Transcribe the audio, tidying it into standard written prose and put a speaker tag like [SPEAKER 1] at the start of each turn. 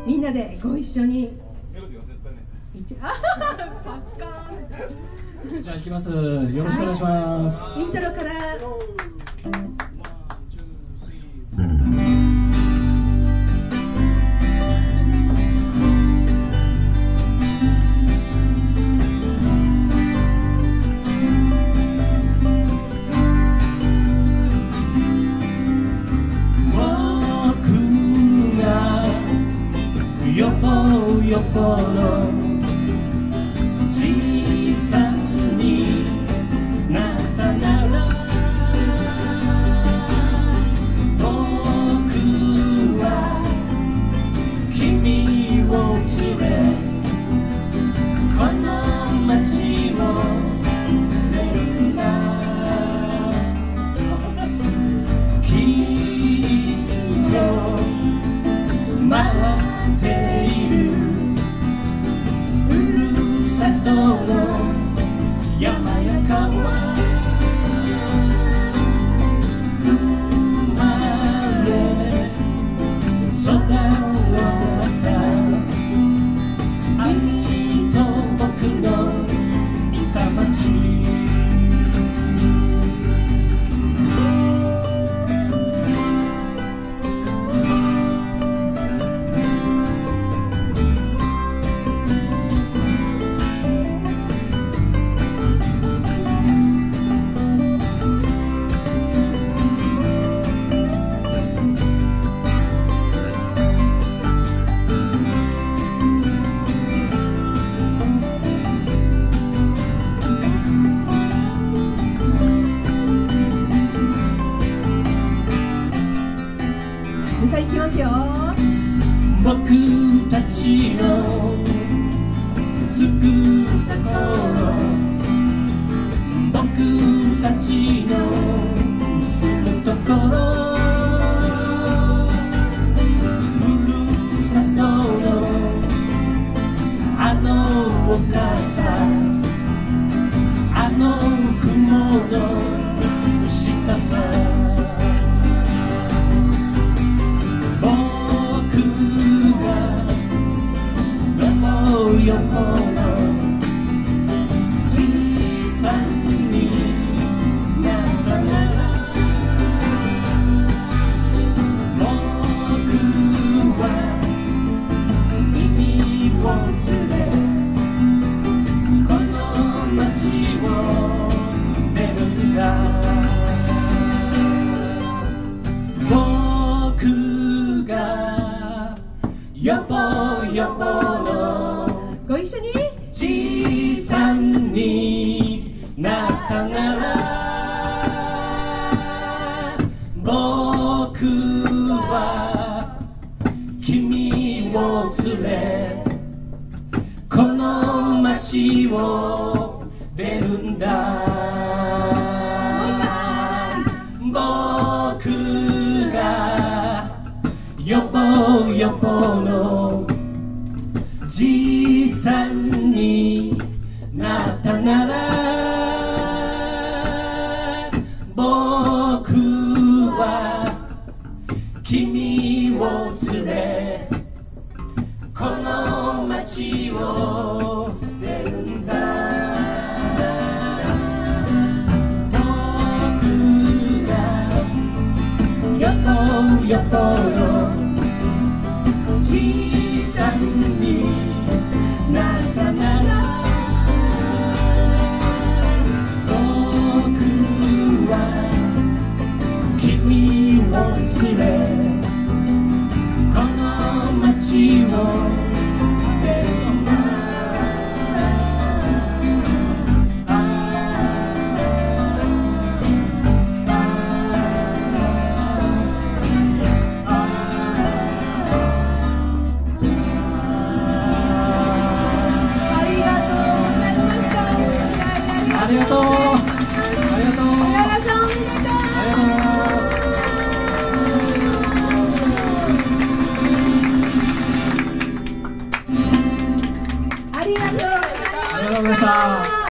[SPEAKER 1] みんなでご一緒に。パッカーン。
[SPEAKER 2] じゃあ行きます。よろしくお願いします。
[SPEAKER 1] イントロから。
[SPEAKER 2] よこのじいさんになったなら僕は君を連れこの街を出るんだ君を待っている山や川生まれ育った愛と僕のいた街
[SPEAKER 1] 歌いきますよ。
[SPEAKER 2] 僕たちの作った頃僕たちの住むところふるさとのあのお母さんあの雲の下さよこのじいさんになったなら僕は君を連れこの街を出るんだ僕がよぼよぼの
[SPEAKER 1] ご一緒に
[SPEAKER 2] じいさんになったなら僕は君を連れこの街を出るんだ僕がよぼよぼのじいさんになったなら僕は君を連れこの街を出るんだ僕がよぼよぼの